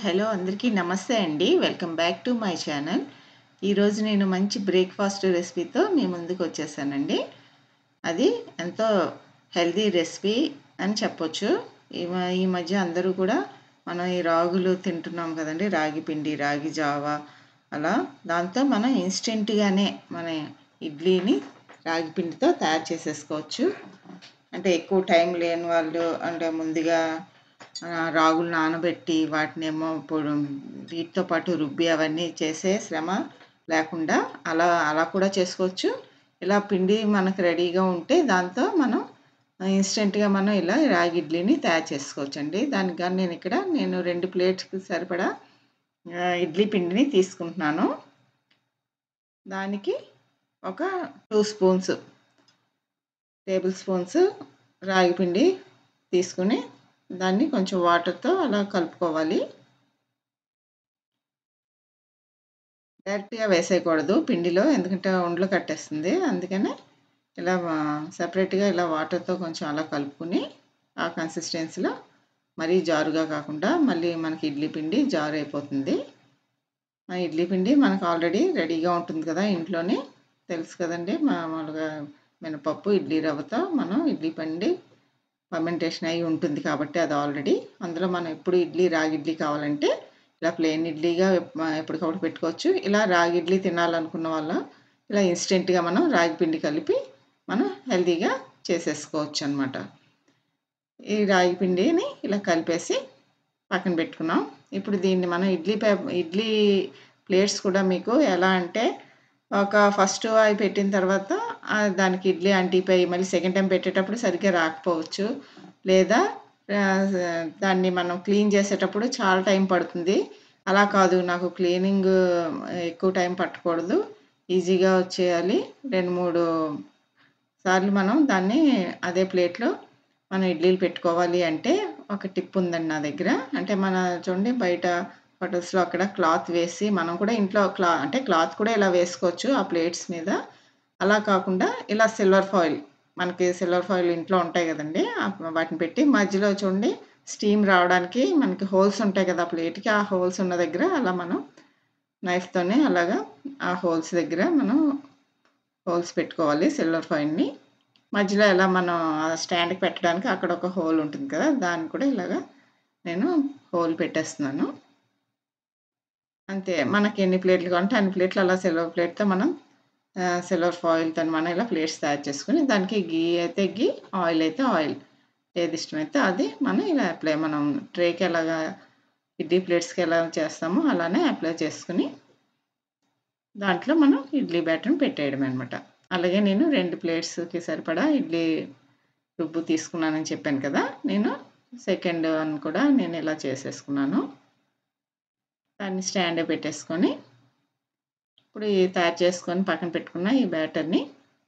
Hello అందరికీ నమస్తే అండి. Welcome back to my channel. ఈరోజు నేను మంచి బ్రేక్‌ఫాస్ట్ రెసిపీతో మీ ముందుకు వచ్చేసానండి. అది ఎంతో హెల్తీ రెసిపీ అని చెప్పొచ్చు. ఈ మధ్య అందరూ కూడా మనం ఈ రాగులు తింటున్నాం కదండీ! రాగి పిండి, రాగి జావా అలా. దాంతో మనం ఇన్‌స్టెంట్‌గానే మన ఇడ్లీని రాగి పిండితో తయారు చేసేసుకోవచ్చు. అంటే ఎక్కువ టైం లేని వాళ్ళు అంటే ముందుగా రాగులు నానబెట్టి వాటినేమో వీటితో పాటు రుబ్బి అవన్నీ చేసే శ్రమ లేకుండా అలా కూడా చేసుకోవచ్చు. ఇలా పిండి మనకు రెడీగా ఉంటే దాంతో మనం ఇన్స్టెంట్‌గా మనం ఇలా రాగి ఇడ్లీని తయారు చేసుకోవచ్చండి. దానికి గాను నేను 2 ప్లేట్స్‌కి సరిపడా ఇడ్లీ పిండిని తీసుకుంటున్నాను. దానికి ఒక 2 టేబుల్ స్పూన్స్ రాగి పిండి తీసుకుని దాన్ని కొంచెం వాటర్‌తో అలా కలుపుకోవాలి. డైరెక్ట్‌గా వేసేయకూడదు పిండిలో, ఎందుకంటే ఉండలు కట్టేస్తుంది. అందుకనే ఇలా సెపరేట్‌గా ఇలా వాటర్‌తో కొంచెం అలా కలుపుకొని ఆ కన్సిస్టెన్సీలో మరీ జారుగా కాకుండా మళ్ళీ మనకి ఇడ్లీ పిండి జారు అయిపోతుంది. ఆ ఇడ్లీ పిండి మనకు ఆల్రెడీ రెడీగా ఉంటుంది కదా ఇంట్లోనే. తెలుసు కదండీ! మామూలుగా మినపప్పు, ఇడ్లీ రవ్వతో మనం ఇడ్లీ పిండి ఫర్మెంటేషన్ అయ్యి ఉంటుంది కాబట్టి అది ఆల్రెడీ. అందులో మనం ఎప్పుడు రాగి ఇడ్లీ కావాలంటే ఇలా ప్లెయిన్ ఇడ్లీగా ఎప్పటికప్పుడు పెట్టుకోవచ్చు. ఇలా రాగి ఇడ్లీ తినాలనుకున్న వాళ్ళు ఇలా ఇన్స్టెంట్‌గా మనం రాగి పిండి కలిపి మనం హెల్తీగా చేసేసుకోవచ్చు అనమాట. ఈ రాగి పిండిని ఇలా కలిపేసి పక్కన పెట్టుకున్నాం. ఇప్పుడు దీన్ని మనం ఇడ్లీ ప్లేట్స్ కూడా మీకు ఎలా అంటే ఫస్ట్ అవి పెట్టిన తర్వాత దానికి ఇడ్లీ అంటిపోయి మళ్ళీ సెకండ్ టైం పెట్టేటప్పుడు సరిగ్గా రాకపోవచ్చు. లేదా దాన్ని మనం క్లీన్ చేసేటప్పుడు చాలా టైం పడుతుంది. అలా కాదు, నాకు క్లీనింగ్ ఎక్కువ టైం పట్టకూడదు, ఈజీగా వచ్చేయాలి. 2, 3 సార్లు మనం దాన్ని అదే ప్లేట్‌లో మనం ఇడ్లీలు పెట్టుకోవాలి అంటే ఒక టిప్ ఉందండి నా దగ్గర. అంటే చూడండి బయట హోటల్స్‌లో అక్కడ క్లాత్ వేసి మనం కూడా ఇంట్లో అంటే క్లాత్ కూడా ఇలా వేసుకోవచ్చు ఆ ప్లేట్స్ మీద. అలా కాకుండా ఇలా మనకి సిల్వర్ ఫాయిల్ ఇంట్లో ఉంటాయి కదండీ! వాటిని పెట్టి మధ్యలో చూడండి స్టీమ్ రావడానికి మనకి హోల్స్ ఉంటాయి కదా ప్లేట్‌కి. ఆ హోల్స్ ఉన్న దగ్గర అలా మనం నైఫ్‌తోనే అలాగా ఆ హోల్స్ దగ్గర మనం హోల్స్ పెట్టుకోవాలి సిల్వర్ ఫాయిల్‌ని. మధ్యలో ఇలా మనం స్టాండ్‌కి పెట్టడానికి అక్కడ ఒక హోల్ ఉంటుంది కదా! దాన్ని కూడా ఇలాగా నేను హోల్ పెట్టేస్తున్నాను. అంతే. మనకి ఎన్ని ప్లేట్‌లు కావాలంటే అన్ని ప్లేట్‌లు అలా సిల్వర్ ప్లేట్‌తో మనం సిల్వర్ ఫాయిల్‌తోని మనం ఇలా ప్లేట్స్ తయారు చేసుకొని దానికి ఘీ అయితే ఘీ, ఆయిల్ అయితే ఆయిల్. ఏది ఇష్టమైతే అది మనం ఇలా మనం ట్రేకి ఎలాగా ఇడ్లీ ప్లేట్స్‌కి ఎలా చేస్తామో అలానే అప్లై చేసుకొని దాంట్లో మనం ఇడ్లీ బ్యాటర్‌ని పెట్టేయడమే అనమాట. అలాగే నేను 2 ప్లేట్స్‌కి సరిపడా ఇడ్లీ రుబ్బు తీసుకున్నానని చెప్పాను కదా! నేను సెకండ్ వన్ కూడా నేను ఇలా చేసేసుకున్నాను. దాన్ని స్టాండ్‌లో పెట్టేసుకొని ఇప్పుడు తయారు చేసుకొని పక్కన పెట్టుకున్న ఈ బ్యాటర్‌ని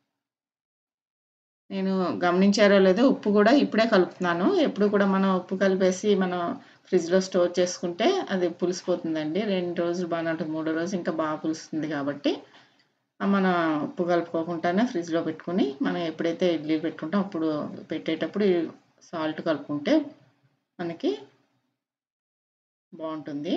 నేను గమనించారో లేదో ఉప్పు కూడా ఇప్పుడే కలుపుతున్నాను. ఎప్పుడు కూడా మనం ఉప్పు కలిపేసి మనం ఫ్రిడ్జ్‌లో స్టోర్ చేసుకుంటే అది పులిసిపోతుందండి. 2 రోజులు బాగానే ఉంటుంది. మూడో రోజు ఇంకా బాగా పులుస్తుంది కాబట్టి మనం ఉప్పు కలుపుకోకుండానే ఫ్రిడ్జ్‌లో పెట్టుకొని మనం ఎప్పుడైతే ఇడ్లీలు పెట్టుకుంటామో అప్పుడు పెట్టేటప్పుడు సాల్ట్ కలుపుకుంటే మనకి బావుంటుంది.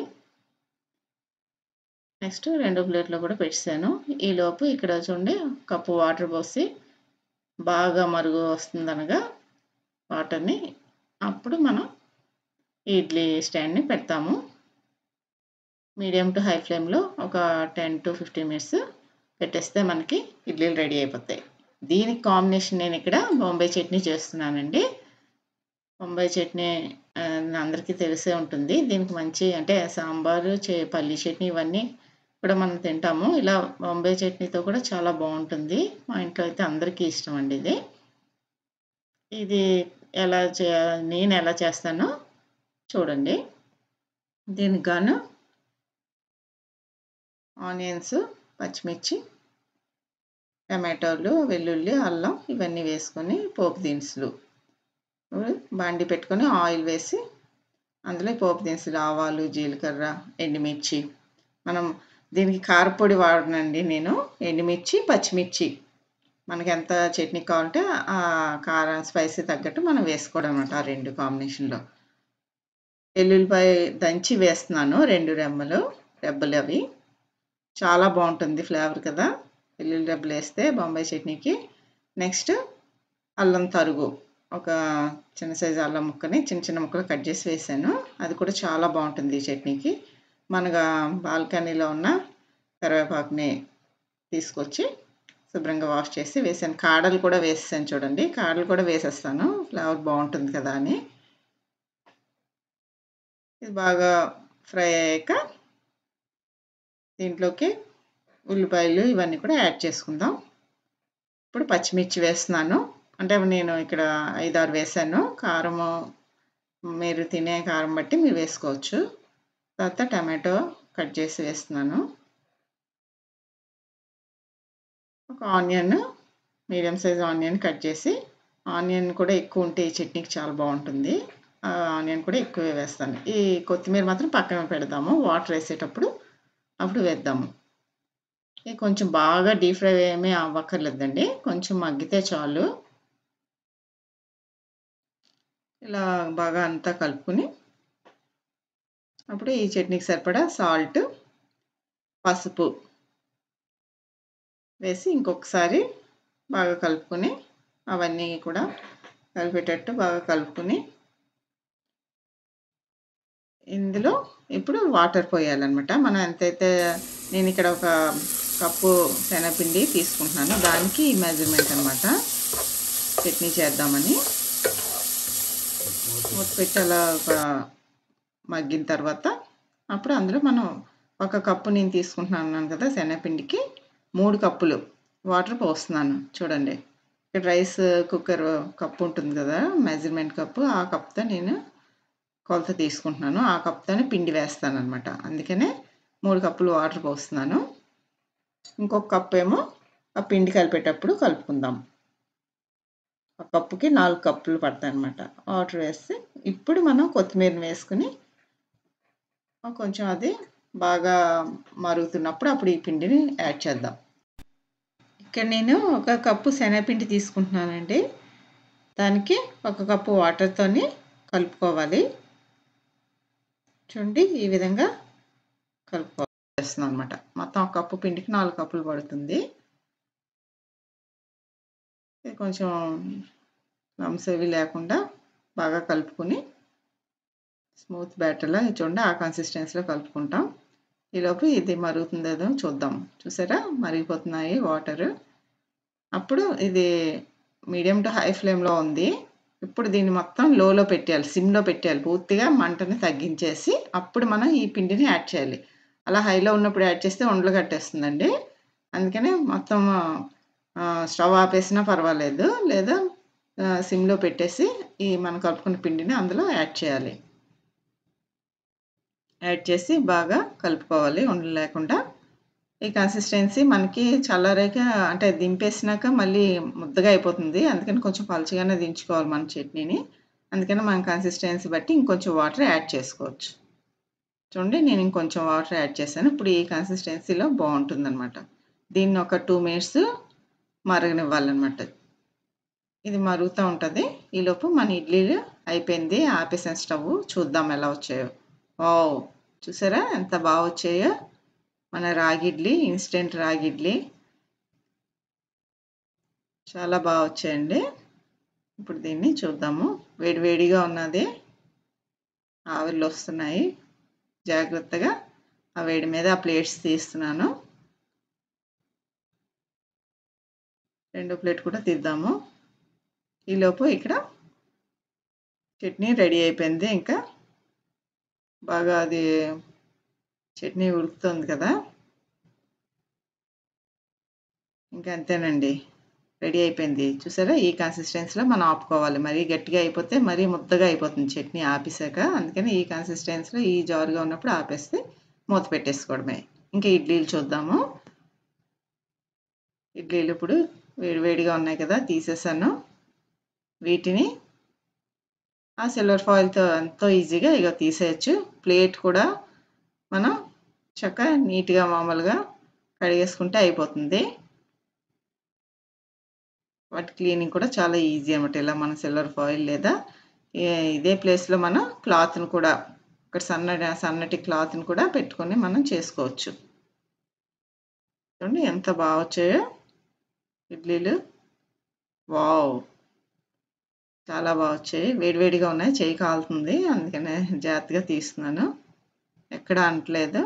నెక్స్ట్ రెండో ప్లేట్‌లో కూడా పెట్టేసాను. ఈలోపు ఇక్కడ చూడండి కప్పు వాటర్ పోసి బాగా మరుగు వస్తుందనగా వాటర్‌ని అప్పుడు మనం ఇడ్లీ స్టాండ్‌ని పెడతాము. మీడియం టు హై ఫ్లేమ్‌లో ఒక 10-15 మినిట్స్ పెట్టేస్తే మనకి ఇడ్లీలు రెడీ అయిపోతాయి. దీనికి కాంబినేషన్ నేను ఇక్కడ బొంబాయి చట్నీ చేస్తున్నానండి. బొంబాయి చట్నీ అందరికీ తెలిసే ఉంటుంది. దీనికి మంచి అంటే సాంబారు, పల్లీ చట్నీ ఇవన్నీ కూడా మనం తింటాము. ఇలా బొంబాయి చట్నీతో కూడా చాలా బావుంటుంది. మా ఇంట్లో అయితే అందరికీ ఇష్టం అండి ఇది. ఇది నేను ఎలా చేస్తానో చూడండి. దీనికి గాను ఆనియన్స్, పచ్చిమిర్చి, టమాటోలు, వెల్లుల్లి, అల్లం ఇవన్నీ వేసుకొని పోపు దినుసులు బాండీ పెట్టుకొని ఆయిల్ వేసి అందులో పోపు దినుసులు ఆవాలు, జీలకర్ర, ఎండుమిర్చి. మనం దీనికి కారపొడి వాడనండి నేను. ఎండుమిర్చి, పచ్చిమిర్చి మనకి ఎంత చట్నీ కావాలంటే ఆ కారం స్పైసీ తగ్గట్టు మనం వేసుకోవడం అన్నమాట ఆ 2 కాంబినేషన్‌లో. ఎల్లుల్లిపాయ దంచి వేస్తున్నాను 2 రెబ్బలు అవి. చాలా బాగుంటుంది ఫ్లేవర్ కదా! వెల్లుల్లి రెబ్బలు వేస్తే బొంబాయి చట్నీకి. నెక్స్ట్ అల్లం తరుగు. ఒక చిన్న సైజు అల్లం ముక్కని చిన్న చిన్న ముక్కలు కట్ చేసి వేసాను. అది కూడా చాలా బాగుంటుంది ఈ చట్నీకి. మన బాల్కనీలో ఉన్న కరివేపాకుని తీసుకొచ్చి శుభ్రంగా వాష్ చేసి వేసాను. కాడలు కూడా వేసేసాను చూడండి. కాడలు కూడా వేసేస్తాను ఫ్లేవర్ బాగుంటుంది కదా అని. ఇది బాగా ఫ్రై అయ్యాక దీంట్లోకి ఉల్లిపాయలు ఇవన్నీ కూడా యాడ్ చేసుకుందాం. ఇప్పుడు పచ్చిమిర్చి వేస్తున్నాను. అంటే నేను ఇక్కడ 5, 6 వేసాను. కారము మీరు తినే కారం బట్టి మీరు వేసుకోవచ్చు. తర్వాత టమాటో కట్ చేసి వేస్తున్నాను. ఒక onion, medium size onion cut చేసి, ఆనియన్ కూడా ఎక్కువ ఉంటే ఈ చట్నీకి చాలా బాగుంటుంది. ఆనియన్ కూడా ఎక్కువే వేస్తాను. ఈ కొత్తిమీర మాత్రం పక్కన పెడదాము. వాటర్ వేసేటప్పుడు అప్పుడు వేద్దాము. ఇది కొంచెం బాగా డీప్ ఫ్రై ఏమీ అవ్వక్కర్లేదండి. కొంచెం మగ్గితే చాలు. ఇలా బాగా అంతా కలుపుకొని అప్పుడు ఈ చట్నీకి సరిపడా సాల్ట్, పసుపు వేసి ఇంకొకసారి బాగా కలుపుకొని అవన్నీ కూడా కలిపేటట్టు బాగా కలుపుకొని ఇందులో ఇప్పుడు వాటర్ పోయాలన్నమాట. మనం ఎంతైతే నేను ఇక్కడ ఒక కప్పు శనగపిండి తీసుకుంటున్నాను. దానికి ఈ మెజర్మెంట్ అన్నమాట. చట్నీ చేద్దామని మూత పెట్టి అలా ఒక మగ్గిన తర్వాత అప్పుడు అందులో మనం ఒక కప్పు నేను తీసుకుంటున్నాను కదా శనగపిండికి 3 కప్పులు వాటర్ పోస్తున్నాను చూడండి. ఇక్కడ రైస్ కుక్కర్ కప్పు ఉంటుంది కదా మెజర్మెంట్ కప్పు, ఆ కప్తో నేను కొలత తీసుకుంటున్నాను. ఆ కప్తోనే పిండి వేస్తాను అనమాట. అందుకనే 3 కప్పులు వాటర్ పోస్తున్నాను. ఇంకొక కప్పు ఏమో ఆ పిండి కలిపేటప్పుడు కలుపుకుందాం. ఆ కప్పుకి 4 కప్పులు పడతాయి అనమాట వాటర్ వేస్తే. ఇప్పుడు మనం కొత్తిమీరని వేసుకుని కొంచెం అది బాగా మరుగుతున్నప్పుడు అప్పుడు ఈ పిండిని యాడ్ చేద్దాం. ఇక్కడ నేను ఒక కప్పు శనగపిండి తీసుకుంటున్నానండి. దానికి ఒక కప్పు వాటర్తోని కలుపుకోవాలి. చూడండి ఈ విధంగా కలుపుకోవాల్సిన అనమాట. మొత్తం ఒక కప్పు పిండికి 4 కప్పులు పడుతుంది. ఇది కొంచెం లమ్స్ అవి లేకుండా బాగా కలుపుకొని స్మూత్ బ్యాటర్లా చూడండి ఆ కన్సిస్టెన్సీలో కలుపుకుంటాం. ఈలోపు ఇది మరుగుతుందేదో చూద్దాం. చూసారా మరిగిపోతున్నాయి వాటర్. అప్పుడు ఇది మీడియం టు హై ఫ్లేమ్లో ఉంది. ఇప్పుడు దీన్ని మొత్తం లోలో పెట్టేయాలి, సిమ్లో పెట్టేయాలి. పూర్తిగా మంటని తగ్గించేసి అప్పుడు మనం ఈ పిండిని యాడ్ చేయాలి. అలా హైలో ఉన్నప్పుడు యాడ్ చేస్తే ఉండలు కట్టేస్తుందండి. అందుకని మొత్తం స్టవ్ ఆపేసినా పర్వాలేదు, లేదా సిమ్లో పెట్టేసి ఈ మనం కలుపుకున్న పిండిని అందులో యాడ్ చేయాలి. యాడ్ చేసి బాగా కలుపుకోవాలి ఉండలు లేకుండా. ఈ కన్సిస్టెన్సీ మనకి చల్లారాక అంటే దింపేసినాక మళ్ళీ ముద్దగా అయిపోతుంది. అందుకని కొంచెం పలుచగానే దించుకోవాలి మన చట్నీని. అందుకని మన కన్సిస్టెన్సీ బట్టి ఇంకొంచెం వాటర్ యాడ్ చేసుకోవచ్చు. చూడండి నేను ఇంకొంచెం వాటర్ యాడ్ చేశాను. ఇప్పుడు ఈ కన్సిస్టెన్సీలో బాగుంటుందన్నమాట. దీన్ని ఒక 2 మినిట్స్ మరగనివ్వాలన్నమాట. ఇది మరుగుతూ ఉంటుంది. ఈలోపు మన ఇడ్లీలు అయిపోయింది. ఆపేసాను స్టవ్. చూద్దాం ఎలా వచ్చాయో. వావ్, చూసారా ఎంత బాగా వచ్చాయో మన రాగి ఇడ్లీ, ఇన్స్టెంట్ రాగి ఇడ్లీ. చాలా బాగా వచ్చాయండి. ఇప్పుడు దీన్ని చూద్దాము. వేడివేడిగా ఉన్నది, ఆవిర్లు వస్తున్నాయి. జాగ్రత్తగా ఆ వేడి మీద ఆ ప్లేట్స్ తీస్తున్నాను. రెండో ప్లేట్ కూడా తీద్దాము. ఈలోపు ఇక్కడ చట్నీ రెడీ అయిపోయింది. ఇంకా బాగా అది చట్నీ ఉడుకుతుంది కదా. ఇంకా అంతేనండి, రెడీ అయిపోయింది. చూసారా ఈ కన్సిస్టెన్సీలో మనం ఆపుకోవాలి. మరీ గట్టిగా అయిపోతే మరీ ముద్దగా అయిపోతుంది చట్నీ ఆపేసాక. అందుకని ఈ కన్సిస్టెన్సీలో ఈ జారుగా ఉన్నప్పుడు ఆపేస్తే మూత పెట్టేసుకోవడమే. ఇంకా ఇడ్లీలు చూద్దాము. ఇడ్లీలు ఇప్పుడు వేడివేడిగా ఉన్నాయి కదా, తీసేసాను. వీటిని ఆ సిల్వర్ ఫాయిల్తో ఎంతో ఈజీగా ఇక తీసేయచ్చు. ప్లేట్ కూడా మనం చక్కగా నీట్గా మామూలుగా కడిగేసుకుంటే అయిపోతుంది. వాటి క్లీనింగ్ కూడా చాలా ఈజీ అనమాట. ఇలా మన సిల్వర్ ఫాయిల్ లేదా ఇదే ప్లేస్లో మనం క్లాత్ని కూడా ఇక్కడ సన్నటి క్లాత్‌ని కూడా పెట్టుకొని మనం చేసుకోవచ్చు. చూడండి ఎంత బాగా వచ్చాయో ఇడ్లీలు. వావ్! చాలా బాగా వచ్చాయి. వేడివేడిగా ఉన్నాయి. చెయ్యి కాలుతుంది. అందుకనే జాగ్రత్తగా తీస్తున్నాను. ఎక్కడ అంటలేదు.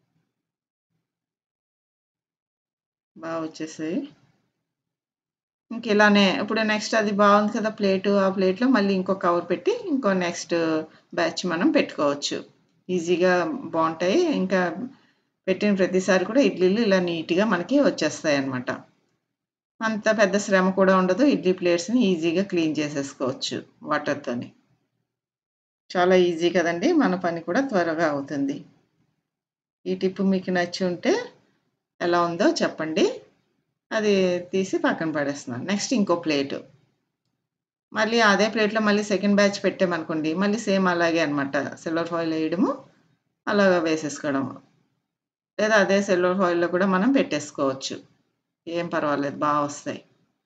బాగా వచ్చేసాయి. ఇంక ఇలానే ఇప్పుడు నెక్స్ట్ అది బాగుంది కదా ప్లేటు. ఆ ప్లేట్‌లో మళ్ళీ ఇంకో కవర్ పెట్టి ఇంకో నెక్స్ట్ బ్యాచ్ మనం పెట్టుకోవచ్చు. ఈజీగా బావుంటాయి. ఇంకా పెట్టిన ప్రతిసారి కూడా ఇడ్లీలు ఇలా నీట్‌గా మనకి వచ్చేస్తాయన్నమాట. అంత పెద్ద శ్రమ కూడా ఉండదు. ఇడ్లీ ప్లేట్స్‌ని ఈజీగా క్లీన్ చేసేసుకోవచ్చు వాటర్‌తోని. చాలా ఈజీ కదండీ! మన పని కూడా త్వరగా అవుతుంది. ఈ టిప్ మీకు నచ్చి ఉంటే ఎలా ఉందో చెప్పండి. అది తీసి పక్కన పడేస్తున్నాను. నెక్స్ట్ ఇంకో ప్లేటు. మళ్ళీ అదే ప్లేట్‌లో మళ్ళీ సెకండ్ బ్యాచ్ పెట్టామనుకోండి, మళ్ళీ సేమ్ అలాగే అన్నమాట. సిల్వర్ ఫాయిల్ ఎయడము, అలాగా వేసేసుకోవడము. లేదా అదే సిల్వర్ ఫాయిల్‌లో కూడా మనం పెట్టేసుకోవచ్చు. ఏం పర్వాలేదు వస్తాయి.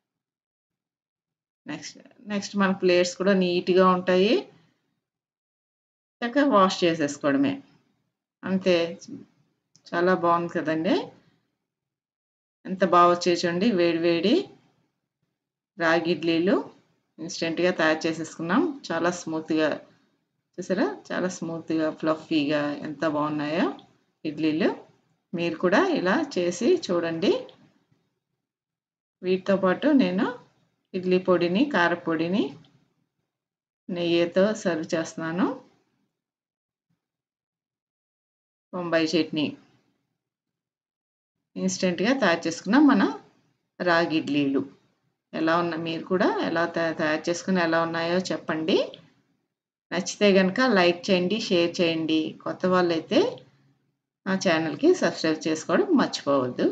నెక్స్ట్ నెక్స్ట్ మన ప్లేట్స్ కూడా నీట్‌గా ఉంటాయి. చక్కగా వాష్ చేసేసుకోవడమే. అంతే. చాలా బావుంది కదండీ! ఎంత వచ్చాయి చూడండి. వేడి వేడి రాగి ఇడ్లీలు ఇన్‌స్టంట్‌గా తయారు చేసేసుకున్నాం. చాలా స్మూత్‌గా చూసారా? చాలా స్మూత్‌గా, ఫ్లఫీగా ఎంత బాగున్నాయో ఇడ్లీలు. మీరు కూడా ఇలా చేసి చూడండి. వీటితో పాటు నేను ఇడ్లీ పొడిని, కారపొడిని నెయ్యితో సర్వ్ చేస్తున్నాను. బొంబాయి చట్నీ. ఇన్‌స్టంట్‌గా తయారు చేసుకున్న మన రాగి ఇడ్లీలు. మీరు కూడా ఎలా తయారు చేసుకొని ఎలా ఉన్నాయో చెప్పండి. నచ్చితే గనక లైక్ చేయండి, షేర్ చేయండి. కొత్త వాళ్ళైతే నా ఛానల్‌కి సబ్స్క్రైబ్ చేసుకోవడం మర్చిపోవద్దు.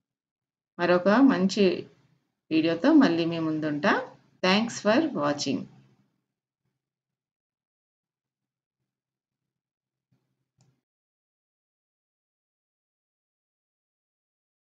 మరొక మంచి వీడియోతో మళ్ళీ మీ ముందుంటా. Thanks for watching.